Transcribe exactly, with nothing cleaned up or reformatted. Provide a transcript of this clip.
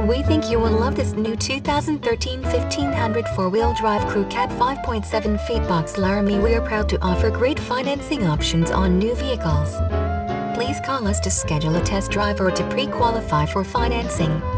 We think you will love this new two thousand thirteen fifteen hundred four-wheel drive crew cab five point seven feet Box Laramie. We are proud to offer great financing options on new vehicles. Please call us to schedule a test drive or to pre-qualify for financing.